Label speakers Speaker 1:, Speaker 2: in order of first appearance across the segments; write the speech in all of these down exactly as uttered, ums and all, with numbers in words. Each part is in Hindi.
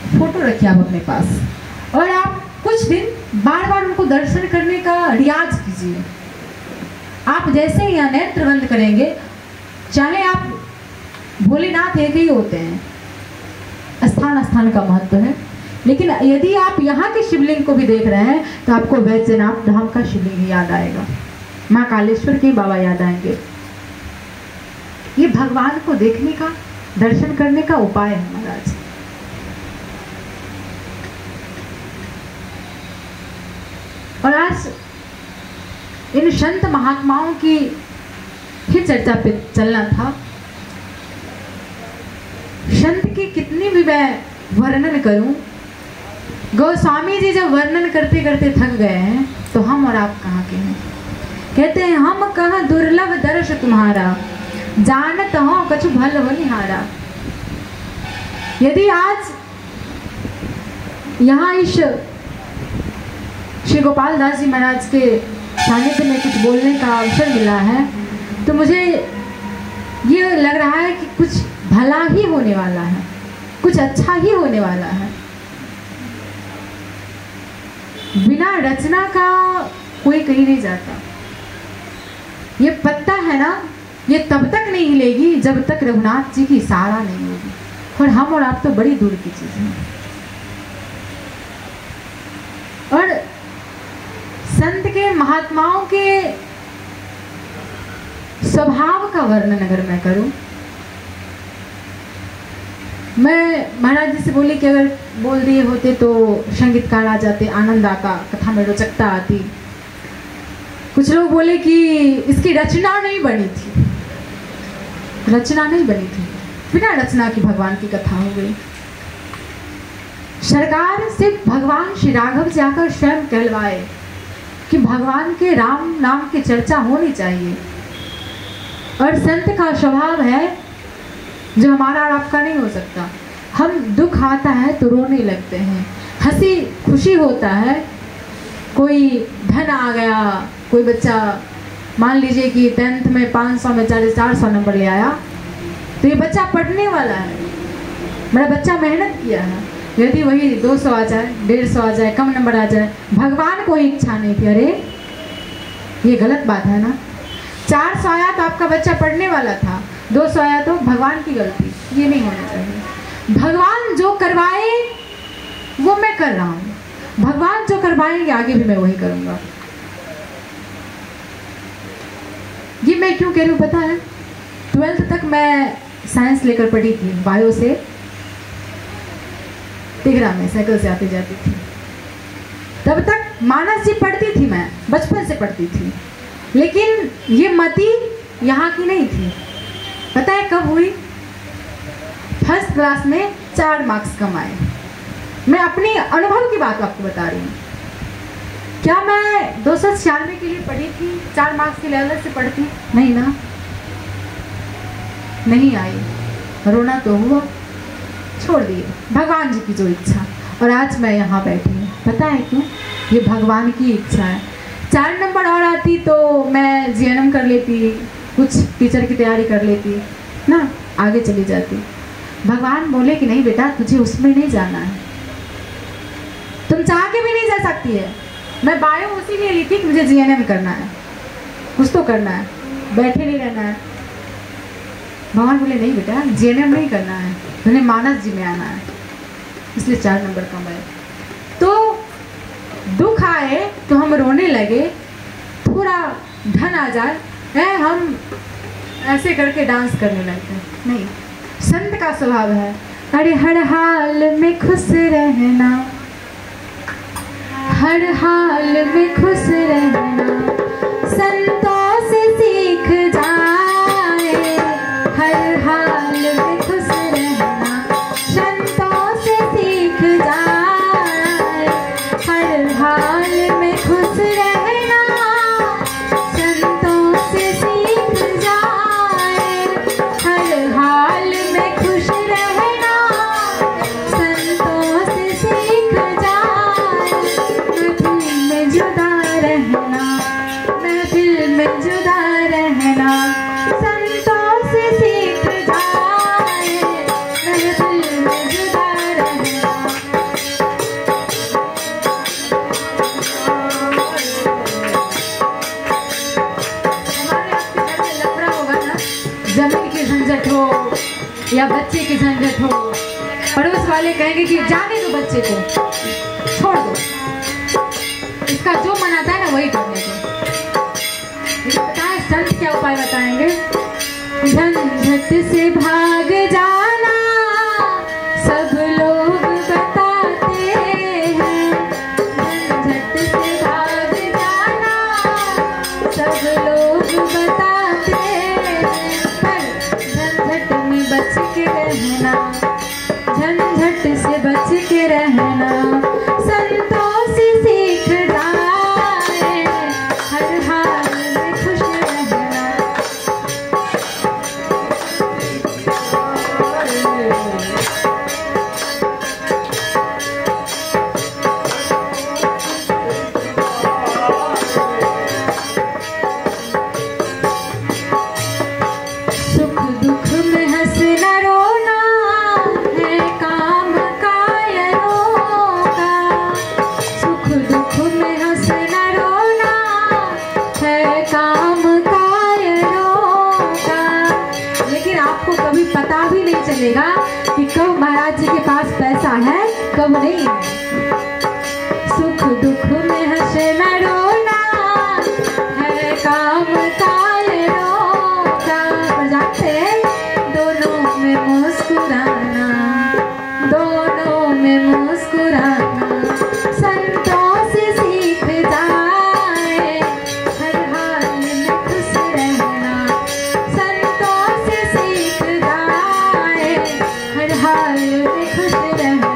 Speaker 1: फोटो रखिए आप अपने पास, और आप कुछ दिन बार बार उनको दर्शन करने का रियाज कीजिए। आप जैसे ही यहाँ नेत्र बंद करेंगे, चाहे आप भोलेनाथ एक ही होते हैं, स्थान स्थान का महत्व है, लेकिन यदि आप यहाँ के शिवलिंग को भी देख रहे हैं तो आपको वैद्यनाथ धाम का शिवलिंग याद आएगा, माँ कालेश्वर के बाबा याद आएंगे। ये भगवान को देखने का, दर्शन करने का उपाय है महाराज। और आज इन संत महात्माओं की ही चर्चा पे चलना था। संत की कितनी भी मैं वर्णन करूं, गोस्वामी जी जब वर्णन करते करते थक गए हैं तो हम और आप कहाँ के हैं। कहते हैं हम कहाँ दुर्लभ दर्श तुम्हारा, जानत हो कछु भल बनिहारा। यदि आज यहाँ इस श्री गोपाल दास जी महाराज के सानिध्य में कुछ बोलने का अवसर मिला है तो मुझे ये लग रहा है कि कुछ भला ही होने वाला है, कुछ अच्छा ही होने वाला है। बिना रचना का कोई कहीं नहीं जाता। ये पत्ता है ना, ये तब तक नहीं हिलेगी जब तक रघुनाथ जी की इशारा नहीं होगी, और हम और आप तो बड़ी दूर की चीज है। और संत के महात्माओं के स्वभाव का वर्णन अगर मैं करूं, मैं महाराज जी से बोली कि अगर बोल दिए होते तो संगीतकार आ जाते, आनंद आता, कथा में रोचकता आती। कुछ लोग बोले कि इसकी रचना नहीं बनी थी, रचना नहीं बनी थी, बिना रचना की भगवान की कथा हो गई। सरकार से भगवान श्री राघव जी आकर स्वयं कहलवाए कि भगवान के राम नाम की चर्चा होनी चाहिए। और संत का स्वभाव है जो हमारा और आपका नहीं हो सकता। हम दुख आता है तो रोने लगते हैं, हंसी खुशी होता है, कोई धन आ गया, कोई बच्चा मान लीजिए कि टेंथ में पाँच सौ में चालीस चार सौ नंबर ले आया तो ये बच्चा पढ़ने वाला है, मेरा बच्चा मेहनत किया है। यदि वही दो सौ आ जाए, डेढ़ सौ आ जाए, कम नंबर आ जाए, भगवान को ही इच्छा नहीं थी, अरे ये गलत बात है ना। चार सौ आया तो आपका बच्चा पढ़ने वाला था, दो सौ आया तो भगवान की गलती, ये नहीं होना चाहिए। भगवान जो करवाए वो मैं कर रहा हूँ, भगवान जो करवाएंगे आगे भी मैं वही करूँगा। ये मैं क्यों कह रही हूँ पता है, ट्वेल्थ तक मैं साइंस लेकर पढ़ी थी, बायो से, तिगरा में साइकिल से आती जाती थी। तब तक मानस जी पढ़ती थी, मैं बचपन से पढ़ती थी, लेकिन ये मति यहाँ की नहीं थी। पता है कब हुई? फर्स्ट क्लास में चार मार्क्स कम आए। मैं अपनी अनुभव की बात आपको बता रही हूँ। क्या मैं दो सौ छियानवे के लिए पढ़ी थी, चार मार्क्स के लिए अलग से पढ़ती? नहीं ना, नहीं आई, रोना तो हुआ, छोड़ दिए, भगवान जी की जो इच्छा। और आज मैं यहाँ बैठी हूँ, पता है क्यों? ये भगवान की इच्छा है। चार नंबर और आती तो मैं जी एन एम कर लेती, कुछ टीचर की तैयारी कर लेती ना, आगे चली जाती। भगवान बोले कि नहीं बेटा, तुझे उसमें नहीं जाना है, तुम चाह के भी नहीं जा सकती है। मैं बायो उसी लिए ली थी कि मुझे जी एन एम करना है, कुछ तो करना है, बैठे नहीं रहना है। भगवान बोले नहीं बेटा, जी एन एम नहीं करना है, तुम्हें मानस जी में आना है, इसलिए चार नंबर कम आए। तो दुख आए तो हम रोने लगे, थोड़ा धन आ जाए है हम ऐसे करके डांस करने लगते हैं। नहीं, संत का स्वभाव है अरे हर हाल में खुश रहना, हर हाल में खुश रहना, संतों से सीख जाए, हर हाल में खुश रहना, संतों से सीख जाए, हर हाल में खुश रहना, संतों से सीख जाए, हर हाल में खुश रहना, संतों से सीख जाए, कभी में जुदा रहना, या बच्चे की झंझट हो, पड़ोस वाले कहेंगे कि जाने दो बच्चे को, छोड़ दो, इसका जो मन आता है ना वही करने दो। लेकिन पता है संत क्या उपाय बताएंगे? झंझट से भाग जाना सब लोग बताते हैं, झंझट से भाग जाना सब लोग बताते हैं, पर झंझट में बच के रहना, झंझट से बच के रहना संतों से सीख जाए, हर हाल में खुश रहना। सुख दुख में हंसना रोना है काम कायरों का, सुख दुख में हंसना रोना है काम कायरों का। लेकिन आपको कभी पता भी नहीं चलेगा कि कब महाराज जी के पास पैसा है कब नहीं है। सुख दुख में हंसना रोना है काम कायरों का, पर जानते हैं दोनों में मुस्कुराना, दोनों में मुस्कुराना संतों से सीख जाए, हर हाल में खुश रहना, संतों से सीख जाए, हर हाल में खुश रहना।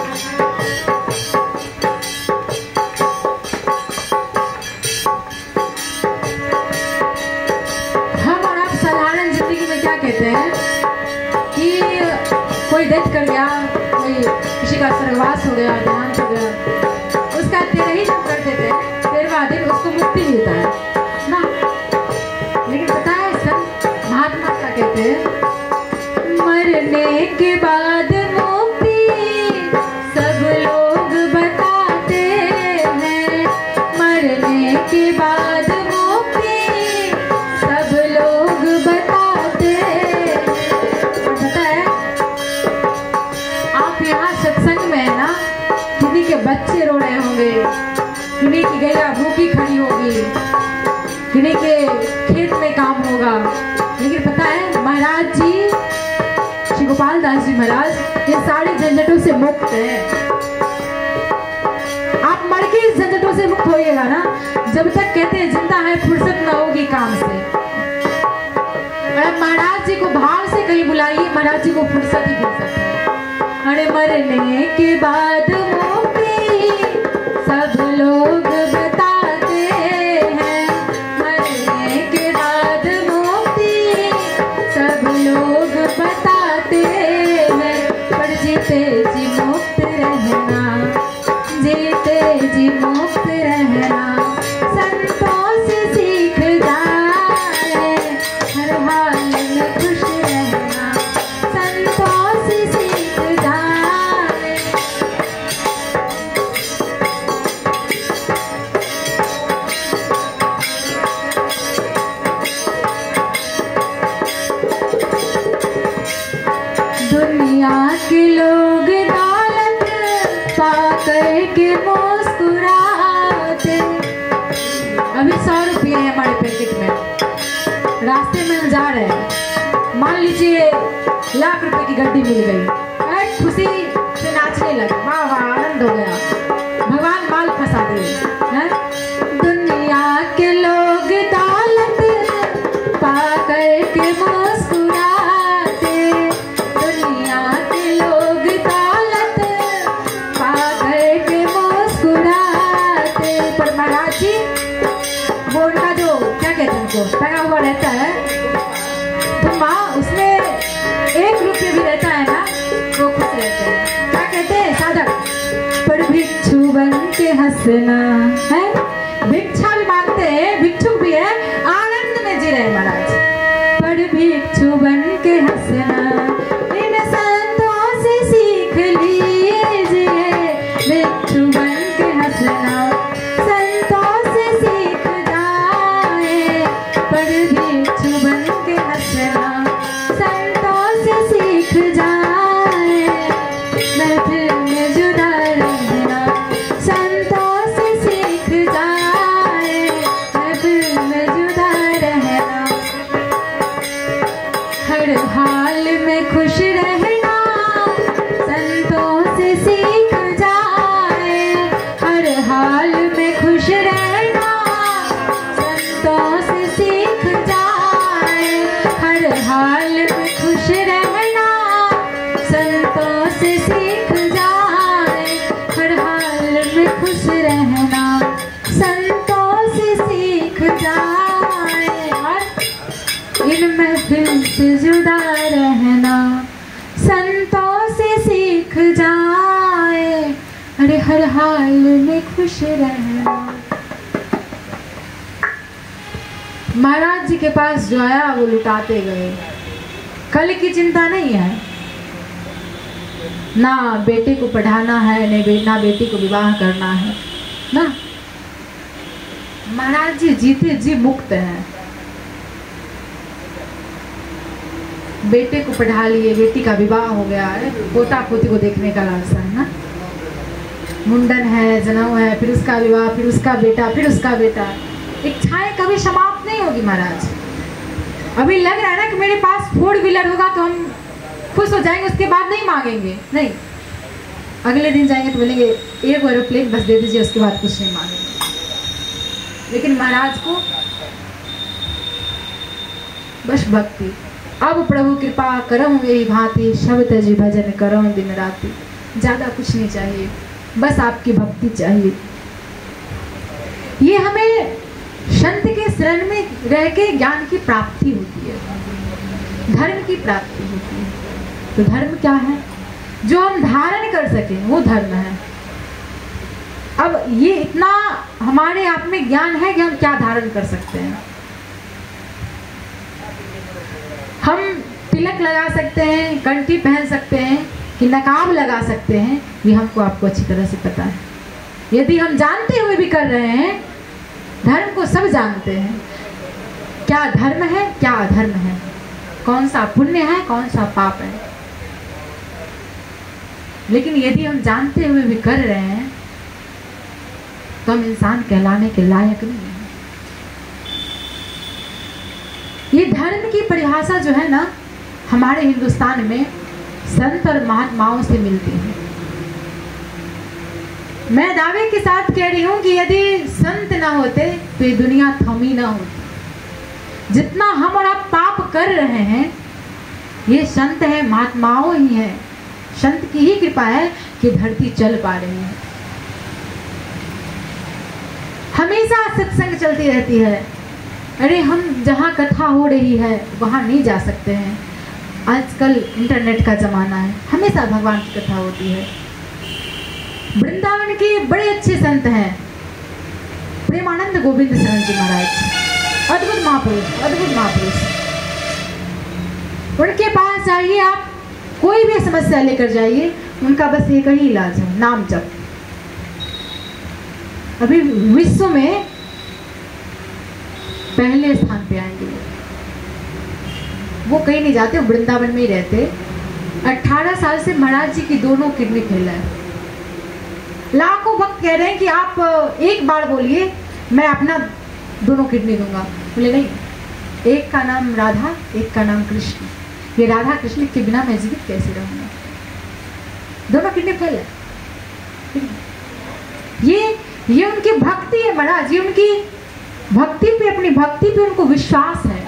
Speaker 1: हम और आप साधारण जिंदगी में क्या कहते हैं कि कोई डेथ कर गया, कोई किसी का स्वर्गवास हो गया, देहांत हो गया, उसका तेरह ही जब करते थे तेरहवां दिन उसको मुक्ति मिलता है ना। लेकिन पता है संत महात्मा क्या कहते हैं? मरने के बाद मुक्ति सब लोग बताते हैं, मरने के बाद मुक्ति सब लोग बताते हैं। पता है आप यहाँ सत्संग में है ना, किन्हीं के बच्चे रो रहे होंगे, किन्हीं की गैया भूखी खड़ी होगी, किन्हीं के खेत में काम होगा, लेकिन पता है महाराज जी, श्री गोपाल दास जी महाराज ये सारी झंझटों से मुक्त है। आप मर के इस झंझटों से मुक्त होइएगा ना, जब तक कहते हैं जिंदा है फुर्सत न होगी काम से। और महाराज जी को भाव से कहीं बुलाइए, महाराज जी को फुर्सत ही फुर्सत है। अरे मरने के बाद मुक्ति सब लोग बताते हैं, मरने के बाद मुक्ति सब लोग बताते हैं, पर जीते जी मुक्त रहना, जीते जी मुक्त रहना संतों से सीख जाए, हर हाल में खुश रहना संतों से सीख जाए। दुनिया के लोग दौलत पा करके मुस्कुराते, अभी सौ रुपये है हमारे पैकेट में, रास्ते में हम जा रहे हैं, मान लीजिए लाख रुपए की गड्डी मिल गई, अरे खुशी से नाचने लगे, वाह वाह आनंद हो गया, भगवान माल फंसा दिए हैं। दुनिया के लोग दौलत पा करके मुस्कुराते, दुनिया के लोग दौलत पा करके मुस्कुराते, पर महाराज जी वो उनका जो क्या कहते हैं उनको टंगा हुआ रहता है तो माँ उसमें एक रुपये भी रहता है ना वो खुश रहते हैं। क्या कहते हैं साधक? पर भिक्षु बन के हंसना है, भिक्षा भी मांगते हैं, भिक्षुक भी है, आनंद में जी रहे महाराज। पर भिक्षु बन के हंसना इन संतों से सीख लीजिए, भिक्षु बन के हंसना संतों से सीख जाए, पर भिक्षु बन के हंसना संतों से सीख इनसे जुदा रहना, संतों से सीख जाए, अरे हर हाल में खुश रहना। महाराज जी के पास जो आया वो लुटाते गए। कल की चिंता नहीं है, ना बेटे को पढ़ाना है, न बे, ना बेटी को विवाह करना है ना। महाराज जी जीते जी मुक्त हैं। बेटे को पढ़ा लिए, बेटी का विवाह हो गया है, पोता पोती को देखने का लालसा है ना। मुंडन है, जनेऊ है, फिर उसका विवाह, फिर उसका बेटा, फिर उसका बेटा। इच्छाएं कभी समाप्त नहीं होगी महाराज। अभी लग रहा है ना कि मेरे पास फोर व्हीलर होगा तो हम खुश हो जाएंगे, उसके बाद नहीं मांगेंगे, नहीं। अगले दिन जाएंगे तो बोलेंगे एक एरोप्लेन बस दे दीजिए, उसके बाद कुछ नहीं मांगेंगे। लेकिन महाराज को बस भक्ति। अब प्रभु कृपा करम यही भांति, शब्द जी भजन करम दिन राति। ज्यादा कुछ नहीं चाहिए, बस आपकी भक्ति चाहिए। ये हमें संत के शरण में रह के ज्ञान की प्राप्ति होती है, धर्म की प्राप्ति होती है। तो धर्म क्या है? जो हम धारण कर सकें वो धर्म है। अब ये इतना हमारे आप में ज्ञान है कि हम क्या धारण कर सकते हैं। हम तिलक लगा सकते हैं, कंठी पहन सकते हैं, कि नकाब लगा सकते हैं, ये हमको आपको अच्छी तरह से पता है। यदि हम जानते हुए भी कर रहे हैं, धर्म को सब जानते हैं, क्या धर्म है क्या अधर्म है, कौन सा पुण्य है कौन सा पाप है। लेकिन यदि हम जानते हुए भी कर रहे हैं तो हम इंसान कहलाने के लायक नहीं है। ये धर्म की परिभाषा जो है ना, हमारे हिंदुस्तान में संत और महात्माओं से मिलती है। मैं दावे के साथ कह रही हूं कि यदि संत ना होते तो ये दुनिया थमी ना होती। जितना हम और आप पाप कर रहे हैं, ये संत है, महात्माओं ही है, संत की ही कृपा है कि धरती चल पा रही है। हमेशा सत्संग चलती रहती है। अरे हम जहाँ कथा हो रही है वहाँ नहीं जा सकते हैं, आजकल इंटरनेट का जमाना है, हमेशा भगवान की कथा होती है। वृंदावन के बड़े अच्छे संत हैं, प्रेमानंद गोविंद शरण जी महाराज, अद्भुत महापुरुष, अद्भुत महापुरुष। उनके पास जाइए आप, कोई भी समस्या लेकर जाइए, उनका बस एक ही इलाज है, नाम जप। अभी विश्व में पहले स्थान पे आएंगे वो, कहीं नहीं जाते, वृंदावन में ही रहते। अठारह साल से महाराज जी की दोनों किडनी फेल है। लाखों भक्त कह रहे हैं कि आप एक बार बोलिए मैं अपना दोनों किडनी दूंगा। बोले नहीं, एक का नाम राधा, एक का नाम कृष्ण। ये राधा कृष्ण के बिना मैं जीवित कैसे रहूंगा? दोनों किडनी फेल है। ये ये उनकी भक्ति है महाराज, ये उनकी भक्ति पे, अपनी भक्ति पे उनको विश्वास है।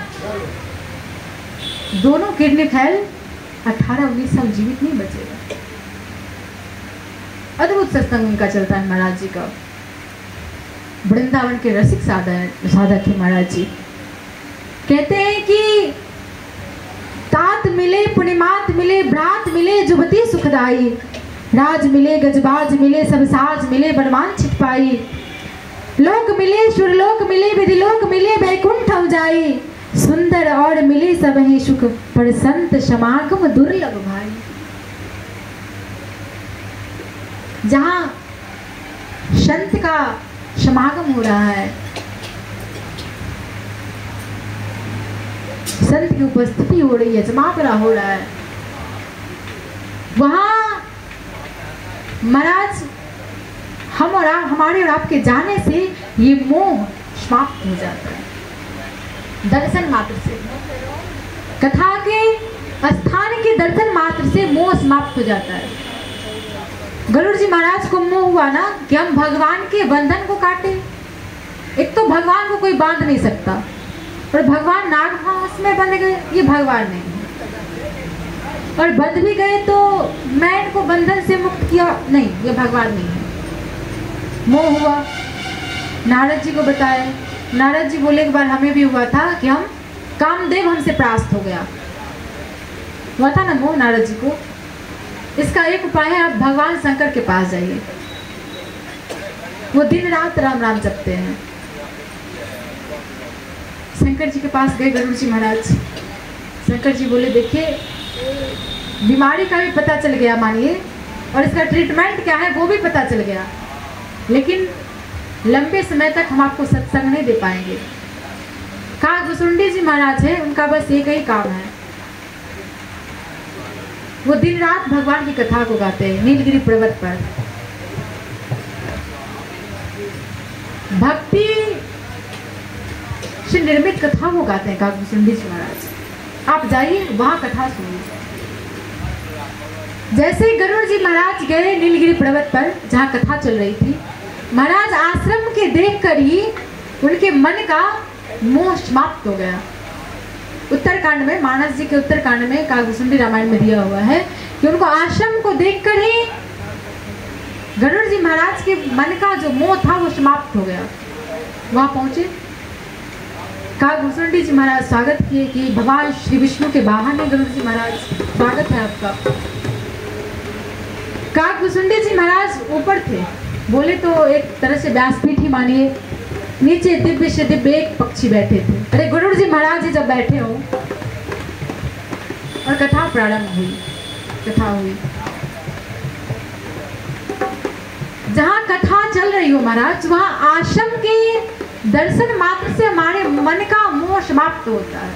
Speaker 1: दोनों किडनी फेल, अठारह उन्नीस साल जीवित नहीं बचेगा। अद्भुत सत्संग उनका चलता है महाराज जी का। वृंदावन के रसिक साधक साधक है महाराज जी। कहते हैं कि तात मिले पुण्यमात मिले, भ्रात मिले जुबती सुखदाई, राज मिले गजबाज मिले, सब साज मिले बलवान छिट पाई, लोक मिले सुरलोक मिले, विधिलोक मिले वैकुंठ जाई, सुंदर और मिले सब ही सुख, पर संत समागम दुर्लभ भाई। जहां संत का समागम हो रहा है, संत की उपस्थिति हो रही है, जमावड़ा हो रहा है, वहां महाराज हम और आप, हमारे और आपके जाने से ये मोह समाप्त हो जाता है। दर्शन मात्र से, कथा के स्थान के दर्शन मात्र से मोह समाप्त हो जाता है। गरुड़ जी महाराज को मोह हुआ ना कि हम भगवान के बंधन को काटे। एक तो भगवान को कोई बांध नहीं सकता, और भगवान नागपाश में बंध गए, ये भगवान नहीं है। और बंध भी गए तो मैं इनको बंधन से मुक्त किया, नहीं, ये भगवान नहीं है। मोह हुआ, नारद जी को बताया। नारद जी बोले एक बार हमें भी हुआ था कि हम कामदेव हमसे परास्त हो गया, हुआ था ना मोह नारद जी को। इसका एक उपाय है, आप भगवान शंकर के पास जाइए, वो दिन रात राम राम जपते हैं। शंकर जी के पास गए गरुड़ जी महाराज। शंकर जी बोले देखिए बीमारी का भी पता चल गया मानिए, और इसका ट्रीटमेंट क्या है वो भी पता चल गया, लेकिन लंबे समय तक हम आपको सत्संग नहीं दे पाएंगे। काकभुसुंडी जी महाराज है, उनका बस एक ही काम है, वो दिन रात भगवान की कथा को गाते हैं नीलगिरी पर्वत पर। भक्ति से निर्मित कथा वो गाते हैं काकभुसुंडी जी महाराज। आप जाइए वहां कथा सुनिए। जैसे गरुड़ जी महाराज गए नीलगिरी पर्वत पर जहाँ कथा चल रही थी, महाराज आश्रम के देखकर ही उनके मन का मोह समाप्त हो गया। उत्तरकांड में, मानस जी के उत्तरकांड में काकभुसुंडी रामायण में दिया हुआ है कि उनको आश्रम को देखकर ही गरुड़ जी महाराज के मन का जो मोह था वो समाप्त हो गया। वहां पहुंचे, काकभुसुंडी जी महाराज स्वागत किए कि भगवान श्री विष्णु के वाहन है गरुड़ जी महाराज, स्वागत है आपका। काकभुसुंडी जी महाराज ऊपर थे, बोले तो एक तरह से व्यासपीठ ही मानिए, नीचे दिव्य से दिव्य एक पक्षी बैठे थे। अरे गरुड़ जी महाराज जी जब बैठे हो और कथा प्रारंभ हुई, कथा हुई, जहाँ कथा चल रही हो महाराज, वहाँ आश्रम के दर्शन मात्र से हमारे मन का मोह समाप्त होता है।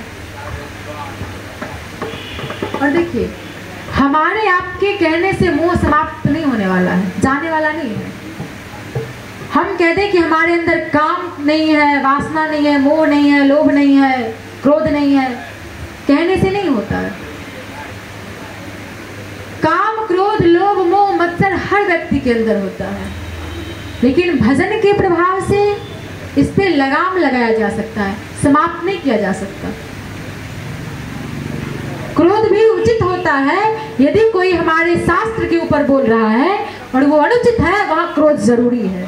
Speaker 1: और देखिए हमारे आपके कहने से मोह समाप्त नहीं होने वाला है, जाने वाला नहीं है। हम कहते हैं कि हमारे अंदर काम नहीं है, वासना नहीं है, मोह नहीं है, लोभ नहीं है, क्रोध नहीं है, कहने से नहीं होता है। काम, क्रोध, लोभ, मोह, मत्सर हर व्यक्ति के अंदर होता है, लेकिन भजन के प्रभाव से इस पे लगाम लगाया जा सकता है, समाप्त नहीं किया जा सकता। क्रोध भी उचित होता है, यदि कोई हमारे शास्त्र के ऊपर बोल रहा है और वो अनुचित है, वहां क्रोध जरूरी है।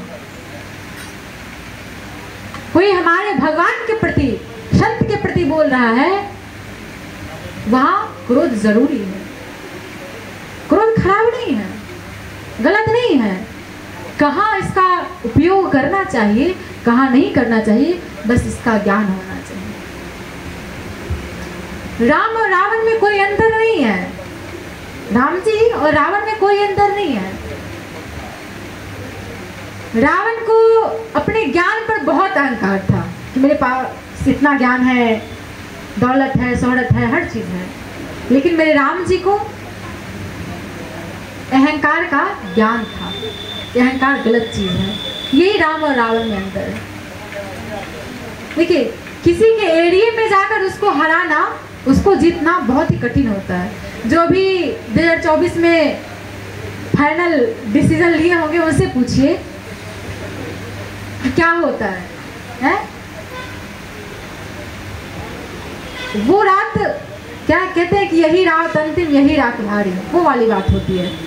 Speaker 1: कोई हमारे भगवान के प्रति, संत के प्रति बोल रहा है, वहां क्रोध जरूरी है। क्रोध खराब नहीं है, गलत नहीं है, कहाँ इसका उपयोग करना चाहिए, कहाँ नहीं करना चाहिए, बस इसका ज्ञान होना चाहिए। राम और रावण में कोई अंतर नहीं है, राम जी और रावण में कोई अंतर नहीं है। रावण को अपने ज्ञान पर बहुत अहंकार था कि मेरे पास इतना ज्ञान है, दौलत है, शोहरत है, हर चीज है, लेकिन मेरे राम जी को अहंकार का ज्ञान था। अहंकार गलत चीज है, यही राम और रावण में अंतर है। देखिए किसी के एरिया में जाकर उसको हराना, उसको जीतना बहुत ही कठिन होता है। जो भी दो हज़ार चौबीस में फाइनल डिसीजन लिए होंगे उनसे पूछिए कि क्या होता है, है? वो रात क्या कहते हैं कि यही रात अंतिम, यही रात भारी, वो वाली बात होती है।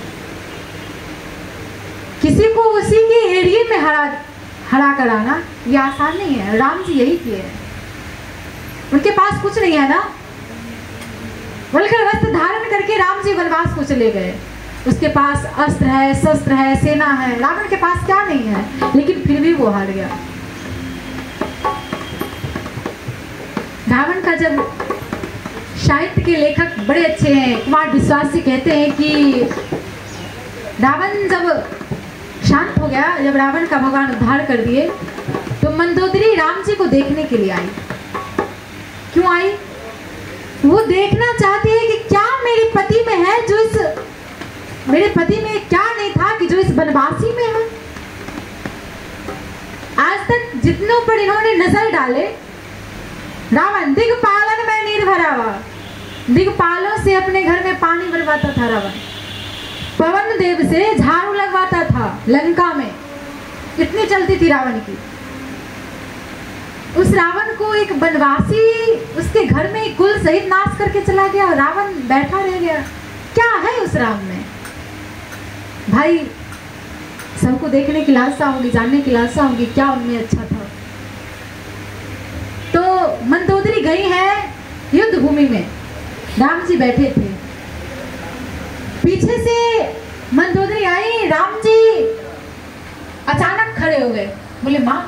Speaker 1: किसी को उसी के एरिया में हरा हरा कर आना ये आसान नहीं है। राम जी यही किए हैं, उनके पास कुछ नहीं है ना, वल्कर वस्त्र धारण करके राम जी वनवास को चले गए। उसके पास अस्त्र है, शस्त्र है, सेना है, रावण के पास क्या नहीं है, लेकिन फिर भी वो हार गया। रावण का जब साहित्य के लेखक बड़े अच्छे हैं, कुमार विश्वास जी कहते हैं कि रावण जब शांत हो गया, जब रावण का भगवान उद्धार कर दिए, तो मंदोदरी राम जी को देखने के लिए आई। क्यों आई? वो देखना चाहती है कि क्या मेरे पति में है जो इस मेरे पति में क्या नहीं था कि जो इस बनवासी में है। आज तक जितनों पर इन्होंने नजर डाले, रावण दिग्पालन में निर्भरावा, दिग्पालों से अपने घर में पानी भरवाता था रावण, पवन देव से झाड़ू लगवाता था लंका में, इतनी चलती थी रावण की। उस रावण को एक बनवासी उसके घर में कुल सहित नाश करके चला गया और रावण बैठा रह गया। क्या है उस राम में? भाई सबको देखने की लालसा होगी, जानने की लालसा होगी क्या उनमें अच्छा था। तो मंदोदरी गई हैं युद्ध भूमि में। राम जी बैठे थे, पीछे से मंदोदरी आई, राम जी अचानक खड़े हो गए, बोले माँ